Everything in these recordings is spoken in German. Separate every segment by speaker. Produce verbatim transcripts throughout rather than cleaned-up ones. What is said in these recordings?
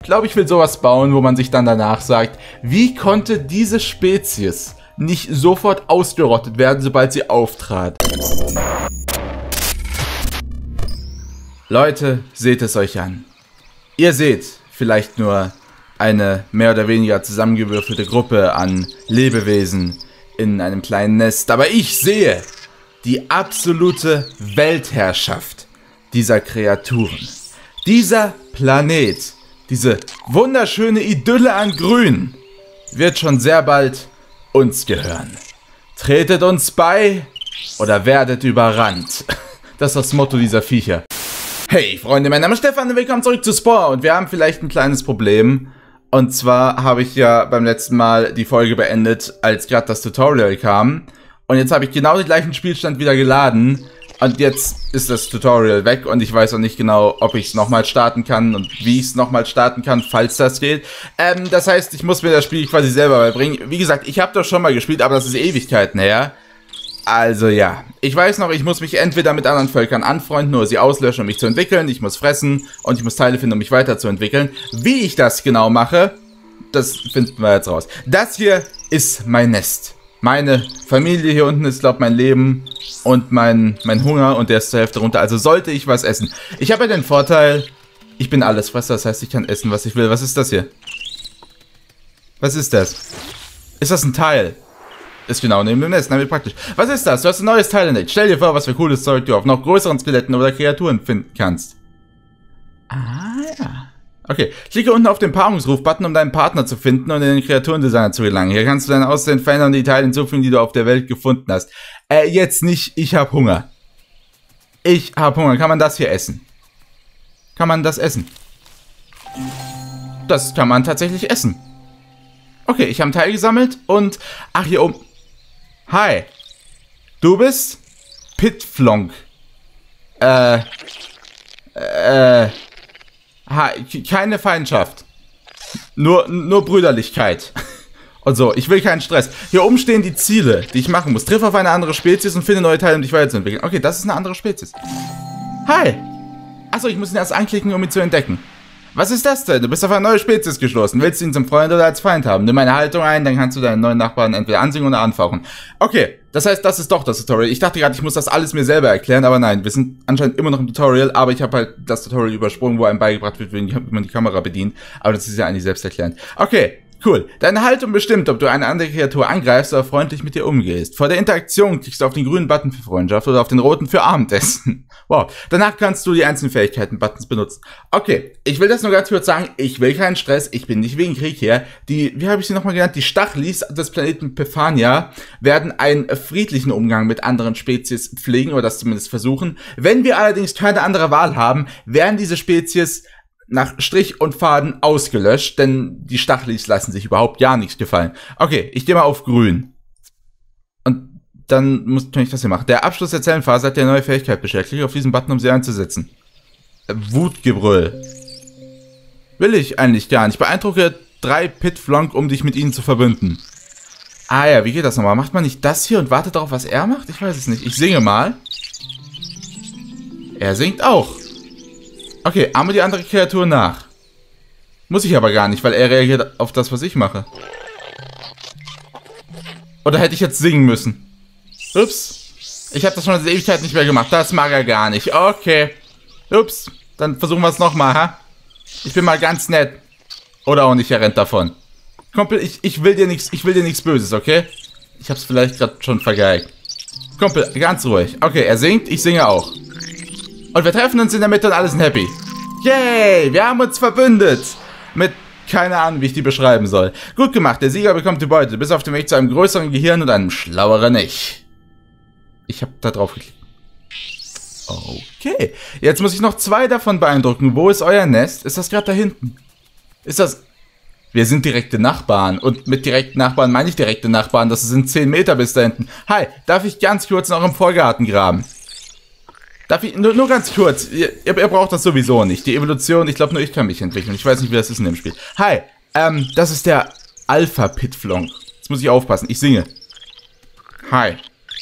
Speaker 1: glaube, ich will sowas bauen, wo man sich dann danach sagt, wie konnte diese Spezies nicht sofort ausgerottet werden, sobald sie auftrat? Leute, seht es euch an. Ihr seht vielleicht nur eine mehr oder weniger zusammengewürfelte Gruppe an Lebewesen in einem kleinen Nest, aber ich sehe die absolute Weltherrschaft dieser Kreaturen. Dieser Planet, diese wunderschöne Idylle an Grün, wird schon sehr bald uns gehören. Tretet uns bei oder werdet überrannt. Das ist das Motto dieser Viecher. Hey Freunde, mein Name ist Stefan und willkommen zurück zu Spore. Und wir haben vielleicht ein kleines Problem. Und zwar habe ich ja beim letzten Mal die Folge beendet, als gerade das Tutorial kam. Und jetzt habe ich genau den gleichen Spielstand wieder geladen. Und jetzt ist das Tutorial weg und ich weiß auch nicht genau, ob ich es nochmal starten kann und wie ich es nochmal starten kann, falls das geht. Ähm, das heißt, ich muss mir das Spiel quasi selber beibringen. Wie gesagt, ich habe das schon mal gespielt, aber das ist Ewigkeiten her. Also ja, ich weiß noch, ich muss mich entweder mit anderen Völkern anfreunden oder sie auslöschen, um mich zu entwickeln. Ich muss fressen und ich muss Teile finden, um mich weiterzuentwickeln. Wie ich das genau mache, das finden wir jetzt raus. Das hier ist mein Nest. Meine Familie hier unten ist, glaube ich, mein Leben und mein, mein Hunger und der ist zur Hälfte runter. Also sollte ich was essen. Ich habe ja den Vorteil, ich bin Allesfresser, das heißt, ich kann essen, was ich will. Was ist das hier? Was ist das? Ist das ein Teil? Ist genau neben dem Nest, na wie praktisch. Was ist das? Du hast ein neues Teil entdeckt. Stell dir vor, was für cooles Zeug du auf noch größeren Skeletten oder Kreaturen finden kannst. Ah ja. Okay, klicke unten auf den Paarungsruf-Button, um deinen Partner zu finden und in den Kreaturendesigner zu gelangen. Hier kannst du dein Aussehen verändern und die Teile hinzufügen, die du auf der Welt gefunden hast. Äh, jetzt nicht, ich hab Hunger. Ich hab Hunger. Kann man das hier essen? Kann man das essen? Das kann man tatsächlich essen. Okay, ich habe einen Teil gesammelt und... Ach, hier oben... Hi. Du bist... Pitflonk. Äh... Äh... Keine Feindschaft. Nur, nur Brüderlichkeit. Und so, ich will keinen Stress. Hier oben stehen die Ziele, die ich machen muss. Triff auf eine andere Spezies und finde neue Teile, um dich weiterzuentwickeln. Okay, das ist eine andere Spezies. Hi. Achso, ich muss ihn erst anklicken, um ihn zu entdecken. Was ist das denn? Du bist auf eine neue Spezies gestoßen. Willst du ihn zum Freund oder als Feind haben? Nimm meine Haltung ein, dann kannst du deinen neuen Nachbarn entweder ansingen oder anfauchen. Okay, das heißt, das ist doch das Tutorial. Ich dachte gerade, ich muss das alles mir selber erklären, aber nein, wir sind anscheinend immer noch im Tutorial, aber ich habe halt das Tutorial übersprungen, wo einem beigebracht wird, wie man die Kamera bedient. Aber das ist ja eigentlich selbsterklärend. Okay. Cool. Deine Haltung bestimmt, ob du eine andere Kreatur angreifst oder freundlich mit ihr umgehst. Vor der Interaktion klickst du auf den grünen Button für Freundschaft oder auf den roten für Abendessen. Wow. Danach kannst du die einzelnen Fähigkeiten-Buttons benutzen. Okay, ich will das nur ganz kurz sagen. Ich will keinen Stress. Ich bin nicht wegen Krieg hier. Die, wie habe ich sie nochmal genannt? Die Stachelis des Planeten Pifania werden einen friedlichen Umgang mit anderen Spezies pflegen oder das zumindest versuchen. Wenn wir allerdings keine andere Wahl haben, werden diese Spezies nach Strich und Faden ausgelöscht, denn die Stachelis lassen sich überhaupt ja nichts gefallen. Okay, ich gehe mal auf grün. Und dann muss kann ich das hier machen. Der Abschluss der Zellenphase hat dir eine neue Fähigkeit beschert. Klicke auf diesen Button, um sie einzusetzen. Äh, Wutgebrüll. Will ich eigentlich gar nicht. Beeindrucke drei Pitflonk, um dich mit ihnen zu verbünden. Ah ja, wie geht das nochmal? Macht man nicht das hier und wartet darauf, was er macht? Ich weiß es nicht. Ich singe mal. Er singt auch. Okay, ahme die andere Kreatur nach. Muss ich aber gar nicht, weil er reagiert auf das, was ich mache. Oder hätte ich jetzt singen müssen? Ups. Ich habe das schon seit Ewigkeit nicht mehr gemacht. Das mag er gar nicht. Okay. Ups. Dann versuchen wir es nochmal, ha? Ich bin mal ganz nett. Oder auch nicht, er rennt davon. Kumpel, ich, ich will dir nichts, ich will dir nichts Böses, okay? Ich hab's vielleicht gerade schon vergeigt. Kumpel, ganz ruhig. Okay, er singt, ich singe auch. Und wir treffen uns in der Mitte und alle sind happy. Yay, wir haben uns verbündet. Mit, keine Ahnung, wie ich die beschreiben soll. Gut gemacht, der Sieger bekommt die Beute. Du bist auf dem Weg zu einem größeren Gehirn und einem schlaueren Ich. Ich habe da drauf geklickt. Okay, jetzt muss ich noch zwei davon beeindrucken. Wo ist euer Nest? Ist das gerade da hinten? Ist das... Wir sind direkte Nachbarn. Und mit direkten Nachbarn meine ich direkte Nachbarn. Das sind zehn Meter bis da hinten. Hi, darf ich ganz kurz noch im Vorgarten graben? Darf ich, nur, nur ganz kurz, ihr, ihr braucht das sowieso nicht. Die Evolution, ich glaube nur ich kann mich entwickeln. Ich weiß nicht, wie das ist in dem Spiel. Hi, ähm, das ist der Alpha-Pitflonk. Jetzt muss ich aufpassen, ich singe. Hi.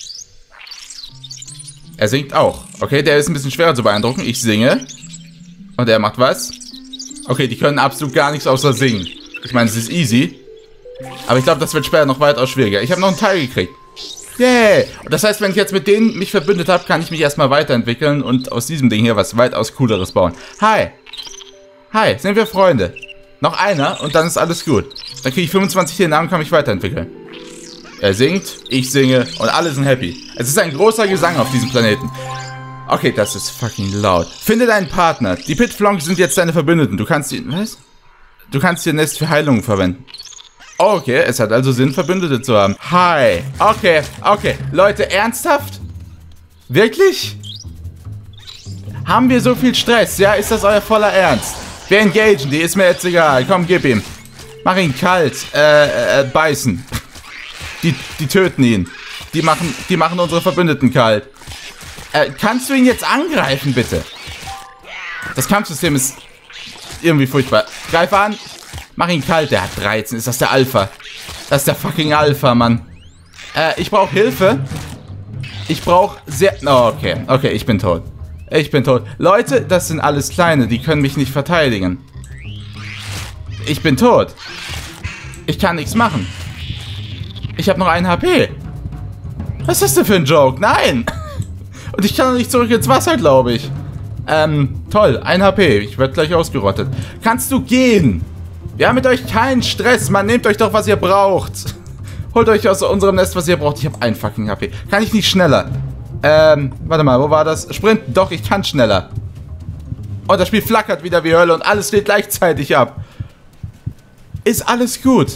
Speaker 1: Er singt auch. Okay, der ist ein bisschen schwerer zu beeindrucken. Ich singe. Und er macht was? Okay, die können absolut gar nichts außer singen. Ich meine, es ist easy. Aber ich glaube, das wird später noch weitaus schwieriger. Ich habe noch einen Teil gekriegt. Yay! Und das heißt, wenn ich jetzt mit denen mich verbündet habe, kann ich mich erstmal weiterentwickeln und aus diesem Ding hier was weitaus Cooleres bauen. Hi! Hi, sind wir Freunde? Noch einer und dann ist alles gut. Dann kriege ich fünfundzwanzig D N A und kann mich weiterentwickeln. Er singt, ich singe und alle sind happy. Es ist ein großer Gesang auf diesem Planeten. Okay, das ist fucking laut. Finde deinen Partner. Die Pit-Flonks sind jetzt deine Verbündeten. Du kannst die... Was? Du kannst ihr Nest für Heilung verwenden. Okay, es hat also Sinn, Verbündete zu haben. Hi. Okay, okay. Leute, ernsthaft? Wirklich? Haben wir so viel Stress? Ja, ist das euer voller Ernst? Wir engagen die, ist mir jetzt egal. Komm, gib ihm. Mach ihn kalt. Äh, äh, beißen. Die, die töten ihn. Die machen, die machen unsere Verbündeten kalt. Äh, kannst du ihn jetzt angreifen, bitte? Das Kampfsystem ist irgendwie furchtbar. Greif an. Mach ihn kalt. Der hat dreizehn. Ist das der Alpha? Das ist der fucking Alpha, Mann. Äh, ich brauche Hilfe. Ich brauche sehr... Oh, okay. Okay, ich bin tot. Ich bin tot. Leute, das sind alles Kleine. Die können mich nicht verteidigen. Ich bin tot. Ich kann nichts machen. Ich habe noch ein H P. Was ist das denn für ein Joke? Nein! Und ich kann noch nicht zurück ins Wasser, glaube ich. Ähm, toll. Ein H P. Ich werde gleich ausgerottet. Kannst du gehen? Wir haben mit euch keinen Stress. Man, nehmt euch doch, was ihr braucht. Holt euch aus unserem Nest, was ihr braucht. Ich habe ein fucking H P. Kann ich nicht schneller? Ähm, warte mal. Wo war das? Sprinten. Doch, ich kann schneller. Oh, das Spiel flackert wieder wie Hölle und alles geht gleichzeitig ab. Ist alles gut.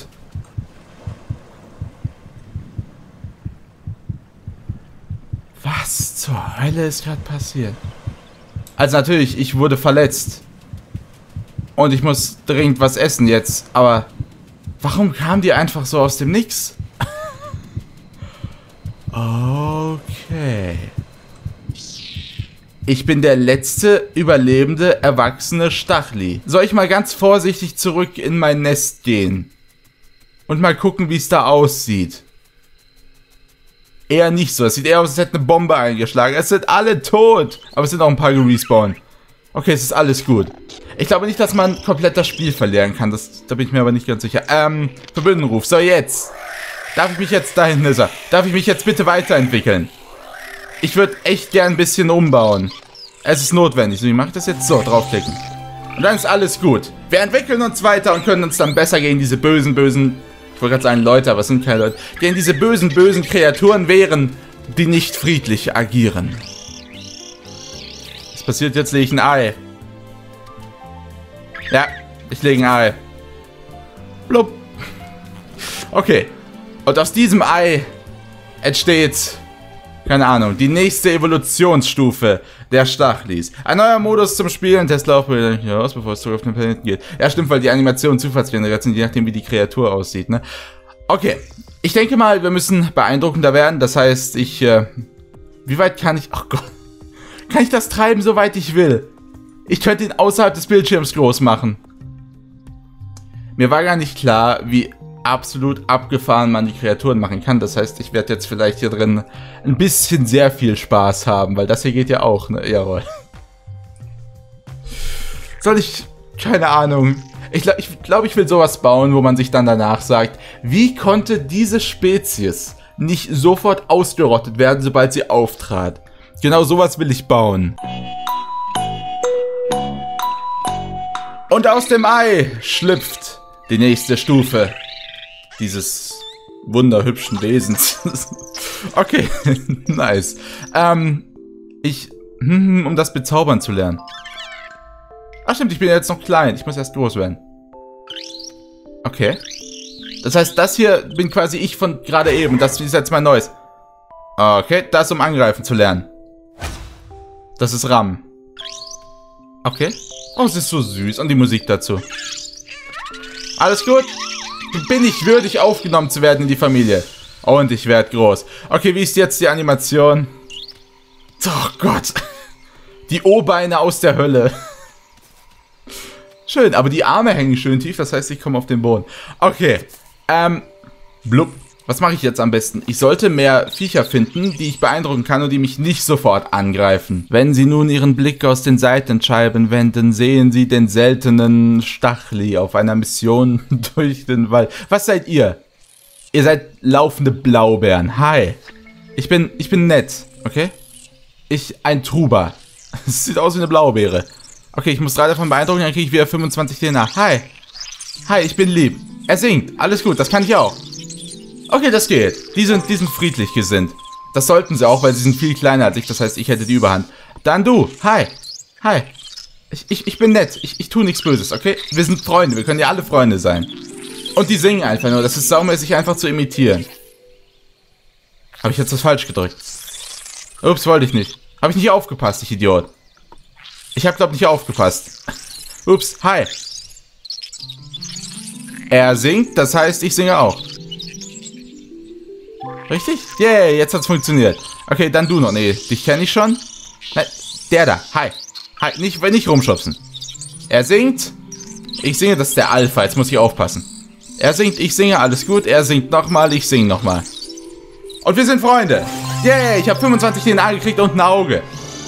Speaker 1: Was zur Hölle ist gerade passiert? Also natürlich, ich wurde verletzt. Und ich muss dringend was essen jetzt. Aber warum kam die einfach so aus dem Nix? Okay. Ich bin der letzte überlebende erwachsene Stachli. Soll ich mal ganz vorsichtig zurück in mein Nest gehen? Und mal gucken, wie es da aussieht. Eher nicht so. Es sieht eher aus, als hätte eine Bombe eingeschlagen. Es sind alle tot. Aber es sind auch ein paar gerespawnt. Okay, es ist alles gut. Ich glaube nicht, dass man komplett das Spiel verlieren kann. Das, da bin ich mir aber nicht ganz sicher. Ähm, Verbündenruf. So, jetzt. Darf ich mich jetzt, da hinten ist er. Darf ich mich jetzt bitte weiterentwickeln? Ich würde echt gern ein bisschen umbauen. Es ist notwendig. So, wie mache ich das jetzt? So, draufklicken. Und dann ist alles gut. Wir entwickeln uns weiter und können uns dann besser gegen diese bösen, bösen... Ich wollte gerade sagen Leute, aber es sind keine Leute. Gegen diese bösen, bösen Kreaturen wehren, die nicht friedlich agieren. Was passiert jetzt? Lege ich ein Ei. Ja, ich lege ein Ei. Blub. Okay. Und aus diesem Ei entsteht, keine Ahnung, die nächste Evolutionsstufe der Stachlis. Ein neuer Modus zum Spielen. Tesla auch wieder aus, bevor es zurück auf den Planeten geht. Ja, stimmt, weil die Animationen zufallsgeneriert sind, je nachdem, wie die Kreatur aussieht, ne? Okay. Ich denke mal, wir müssen beeindruckender werden. Das heißt, ich, äh, wie weit kann ich, ach Gott, kann ich das treiben, soweit ich will? Ich könnte ihn außerhalb des Bildschirms groß machen. Mir war gar nicht klar, wie absolut abgefahren man die Kreaturen machen kann. Das heißt, ich werde jetzt vielleicht hier drin ein bisschen sehr viel Spaß haben, weil das hier geht ja auch, ne? Jawohl. Soll ich... Keine Ahnung. Ich glaube, ich, glaub, ich will sowas bauen, wo man sich dann danach sagt, wie konnte diese Spezies nicht sofort ausgerottet werden, sobald sie auftrat? Genau sowas will ich bauen. Und aus dem Ei schlüpft die nächste Stufe dieses wunderhübschen Wesens. Okay, nice. Ähm, ich, hm, um das bezaubern zu lernen. Ach stimmt, ich bin jetzt noch klein. Ich muss erst groß werden. Okay. Das heißt, das hier bin quasi ich von gerade eben. Das ist jetzt mein neues. Okay, das um angreifen zu lernen. Das ist Ram. Okay. Oh, es ist so süß. Und die Musik dazu. Alles gut? Bin ich würdig, aufgenommen zu werden in die Familie. Und ich werde groß. Okay, wie ist jetzt die Animation? Oh Gott. Die O-Beine aus der Hölle. Schön, aber die Arme hängen schön tief. Das heißt, ich komme auf den Boden. Okay. Ähm. Blub. Was mache ich jetzt am besten? Ich sollte mehr Viecher finden, die ich beeindrucken kann und die mich nicht sofort angreifen. Wenn Sie nun Ihren Blick aus den Seitenscheiben wenden, sehen Sie den seltenen Stachli auf einer Mission durch den Wald. Was seid ihr? Ihr seid laufende Blaubeeren. Hi. Ich bin, ich bin nett, okay? Ich, ein Truber. Es sieht aus wie eine Blaubeere. Okay, ich muss drei davon beeindrucken, dann kriege ich wieder fünfundzwanzig D N A. Hi. Hi, ich bin lieb. Er singt. Alles gut, das kann ich auch. Okay, das geht. Die sind, die sind friedlich gesinnt. Das sollten sie auch, weil sie sind viel kleiner als ich. Das heißt, ich hätte die Überhand. Dann du. Hi. Hi. Ich, ich, ich bin nett. Ich, ich tue nichts Böses, okay? Wir sind Freunde. Wir können ja alle Freunde sein. Und die singen einfach nur. Das ist saumäßig einfach zu imitieren. Habe ich jetzt das falsch gedrückt? Ups, wollte ich nicht. Habe ich nicht aufgepasst, ich Idiot. Ich habe, glaube ich, nicht aufgepasst. Ups, hi. Er singt, das heißt, ich singe auch. Richtig? Yeah, jetzt hat's funktioniert. Okay, dann du noch. Nee, dich kenne ich schon. Nein, der da. Hi. Hi, nicht, nicht rumschubsen. Er singt. Ich singe, das ist der Alpha. Jetzt muss ich aufpassen. Er singt, ich singe, alles gut. Er singt nochmal, ich singe nochmal. Und wir sind Freunde. Yay, ich habe fünfundzwanzig D N A gekriegt und ein Auge.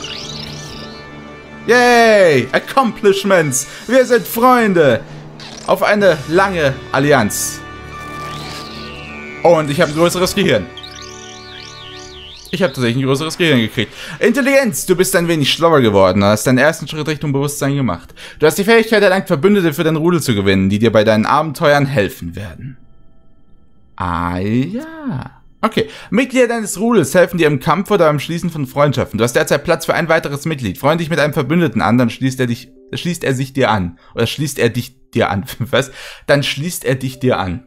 Speaker 1: Yay, Accomplishments. Wir sind Freunde. Auf eine lange Allianz. Und ich habe ein größeres Gehirn. Ich habe tatsächlich ein größeres Gehirn gekriegt. Intelligenz, du bist ein wenig schlauer geworden. Du hast deinen ersten Schritt Richtung Bewusstsein gemacht. Du hast die Fähigkeit erlangt, Verbündete für dein Rudel zu gewinnen, die dir bei deinen Abenteuern helfen werden. Ah ja. Okay. Mitglieder deines Rudels helfen dir im Kampf oder beim Schließen von Freundschaften. Du hast derzeit Platz für ein weiteres Mitglied. Freunde dich mit einem Verbündeten an, dann schließt er dich, schließt er sich dir an. Oder schließt er dich dir an. Was? Dann schließt er dich dir an.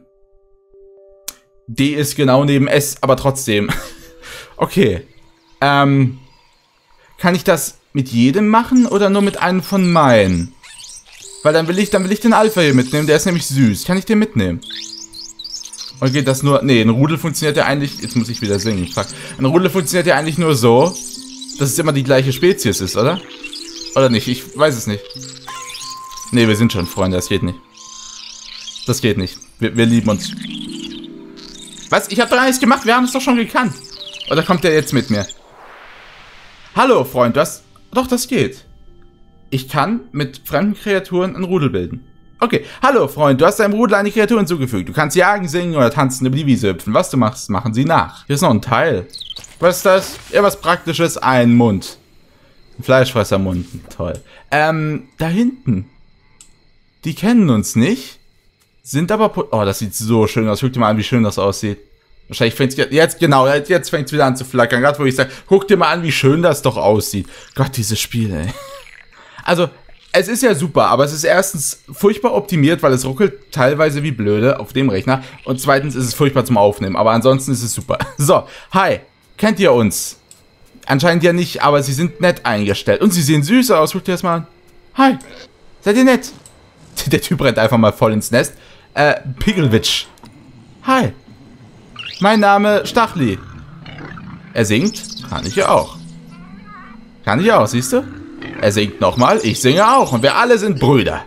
Speaker 1: D ist genau neben S, aber trotzdem. Okay. Ähm. Kann ich das mit jedem machen oder nur mit einem von meinen? Weil dann will ich, dann will ich den Alpha hier mitnehmen, der ist nämlich süß. Kann ich den mitnehmen? Oder geht das nur... Nee, ein Rudel funktioniert ja eigentlich... Jetzt muss ich wieder singen. Fuck. Ein Rudel funktioniert ja eigentlich nur so, dass es immer die gleiche Spezies ist, oder? Oder nicht? Ich weiß es nicht. Nee, wir sind schon Freunde, das geht nicht. Das geht nicht. Wir, wir lieben uns. Was? Ich habe doch gar nichts gemacht, wir haben es doch schon gekannt. Oder kommt der jetzt mit mir? Hallo, Freund, du hast... Doch, das geht. Ich kann mit fremden Kreaturen ein Rudel bilden. Okay, hallo, Freund, du hast deinem Rudel eine Kreatur hinzugefügt. Du kannst jagen, singen oder tanzen, über die Wiese hüpfen. Was du machst, machen sie nach. Hier ist noch ein Teil. Was ist das? Irgendwas Praktisches, ein Mund. Ein Fleischfressermund, toll. Ähm, da hinten. Die kennen uns nicht. Sind aber... Oh, das sieht so schön aus. Guck dir mal an, wie schön das aussieht. Wahrscheinlich fängt es jetzt, genau, jetzt fängt es wieder an zu flackern. Gerade wo ich sage, guck dir mal an, wie schön das doch aussieht. Gott, dieses Spiel, ey. Also, es ist ja super, aber es ist erstens furchtbar optimiert, weil es ruckelt teilweise wie blöde auf dem Rechner. Und zweitens ist es furchtbar zum Aufnehmen, aber ansonsten ist es super. So, hi, kennt ihr uns? Anscheinend ja nicht, aber sie sind nett eingestellt. Und sie sehen süß aus, guckt ihr das mal an. Hi, seid ihr nett? Der Typ rennt einfach mal voll ins Nest. Äh, Pigglewitch. Hi. Mein Name Stachli. Er singt. Kann ich ja auch. Kann ich auch, siehst du? Er singt nochmal. Ich singe auch. Und wir alle sind Brüder.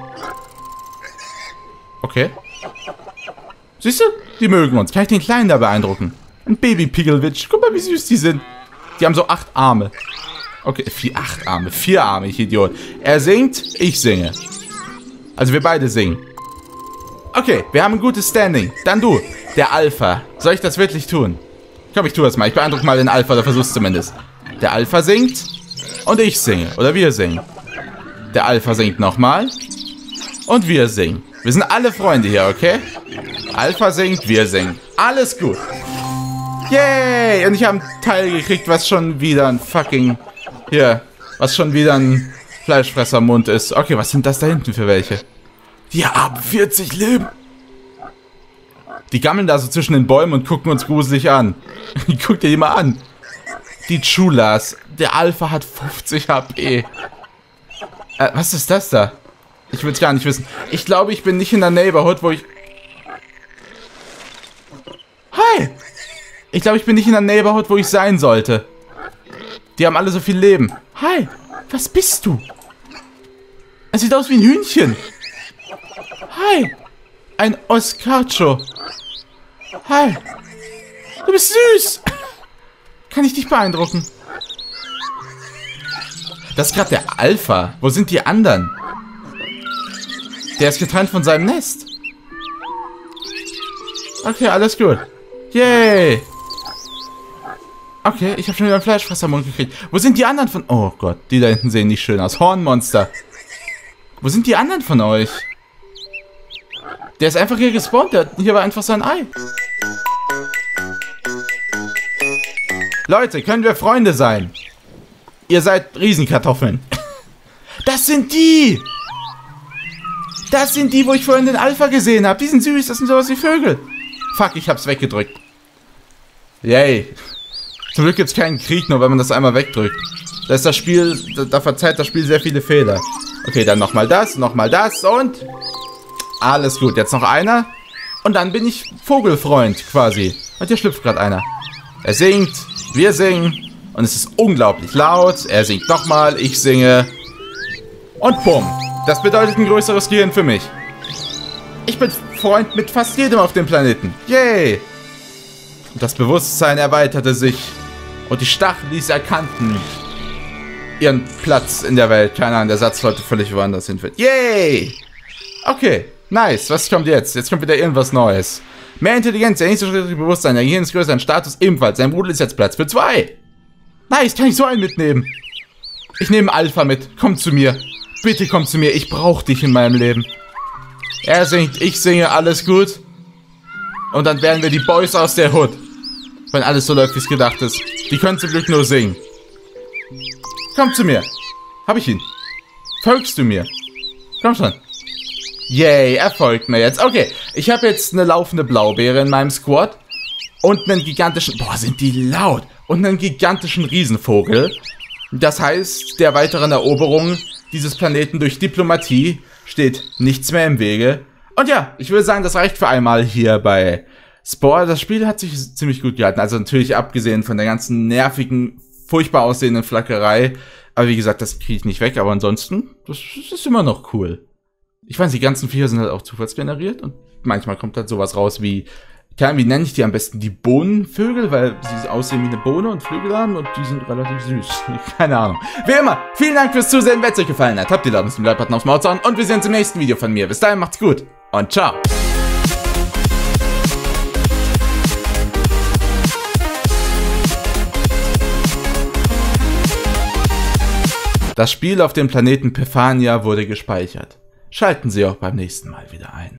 Speaker 1: Okay. Siehst du? Die mögen uns. Kann ich den Kleinen da beeindrucken? Ein Baby-Pigglewitch. Guck mal, wie süß die sind. Die haben so acht Arme. Okay, vier, acht Arme. Vier Arme, ich Idiot. Er singt. Ich singe. Also wir beide singen. Okay, wir haben ein gutes Standing. Dann du, der Alpha. Soll ich das wirklich tun? Komm, ich tue das mal. Ich beeindrucke mal den Alpha, oder versuch's zumindest. Der Alpha singt und ich singe. Oder wir singen. Der Alpha singt nochmal und wir singen. Wir sind alle Freunde hier, okay? Alpha singt, wir singen. Alles gut. Yay! Und ich habe ein Teil gekriegt, was schon wieder ein fucking... Hier, was schon wieder ein Fleischfressermund ist. Okay, was sind das da hinten für welche? Die haben vierzig Leben. Die gammeln da so zwischen den Bäumen und gucken uns gruselig an. Guck dir die mal an. Die Chulas. Der Alpha hat fünfzig H P. Äh, was ist das da? Ich will es gar nicht wissen. Ich glaube, ich bin nicht in der Neighborhood, wo ich... Hi! Ich glaube, ich bin nicht in der Neighborhood, wo ich sein sollte. Die haben alle so viel Leben. Hi! Was bist du? Es sieht aus wie ein Hühnchen. Hi! Ein Oscarcho. Hi. Du bist süß. Kann ich dich beeindrucken? Das ist gerade der Alpha. Wo sind die anderen? Der ist getrennt von seinem Nest. Okay, alles gut. Yay. Okay, ich habe schon wieder einen Fleischfresser im Mund gekriegt. Wo sind die anderen von... Oh Gott, die da hinten sehen nicht schön aus. Hornmonster. Wo sind die anderen von euch? Der ist einfach hier gespawnt. Der, hier war einfach sein Ei. Leute, können wir Freunde sein? Ihr seid Riesenkartoffeln. Das sind die! Das sind die, wo ich vorhin den Alpha gesehen habe. Die sind süß, das sind sowas wie Vögel. Fuck, ich hab's weggedrückt. Yay. Zum Glück gibt's keinen Krieg, nur wenn man das einmal wegdrückt. Da ist das Spiel, da, da verzeiht das Spiel sehr viele Fehler. Okay, dann nochmal das, nochmal das und... Alles gut, jetzt noch einer. Und dann bin ich Vogelfreund quasi. Und hier schlüpft gerade einer. Er singt, wir singen. Und es ist unglaublich laut. Er singt nochmal, ich singe. Und bumm. Das bedeutet ein größeres Gehirn für mich. Ich bin Freund mit fast jedem auf dem Planeten. Yay! Und das Bewusstsein erweiterte sich. Und die Stachelis erkannten ihren Platz in der Welt. Keine Ahnung, der Satz sollte völlig woanders hinführen. Yay! Okay, nice. Was kommt jetzt? Jetzt kommt wieder irgendwas Neues. Mehr Intelligenz, der nächste Schritt Bewusstsein. Der Gehirn ist größer, ein Status ebenfalls. Sein Bruder ist jetzt Platz für zwei. Nice, kann ich so einen mitnehmen? Ich nehme Alpha mit. Komm zu mir. Bitte komm zu mir. Ich brauche dich in meinem Leben. Er singt, ich singe, alles gut. Und dann werden wir die Boys aus der Hood. Wenn alles so läuft, wie es gedacht ist. Die können zum Glück nur singen. Komm zu mir. Hab ich ihn. Folgst du mir? Komm schon. Yay, er folgt mir jetzt. Okay, ich habe jetzt eine laufende Blaubeere in meinem Squad. Und einen gigantischen... Boah, sind die laut. Und einen gigantischen Riesenvogel. Das heißt, der weiteren Eroberung dieses Planeten durch Diplomatie steht nichts mehr im Wege. Und ja, ich würde sagen, das reicht für einmal hier bei Spore. Das Spiel hat sich ziemlich gut gehalten. Also natürlich abgesehen von der ganzen nervigen, furchtbar aussehenden Flackerei. Aber wie gesagt, das kriege ich nicht weg. Aber ansonsten, das ist immer noch cool. Ich weiß, die ganzen Viecher sind halt auch zufallsgeneriert. Und manchmal kommt halt sowas raus wie... Keine, wie nenne ich die am besten? Die Bohnenvögel, weil sie aussehen wie eine Bohne und Flügel haben und die sind relativ süß. Keine Ahnung. Wie immer, vielen Dank fürs Zusehen. Wenn es euch gefallen hat, habt ihr Daumen zum Like-Button aufs Maus und wir sehen uns im nächsten Video von mir. Bis dahin, macht's gut und ciao. Das Spiel auf dem Planeten Piphania wurde gespeichert. Schalten Sie auch beim nächsten Mal wieder ein.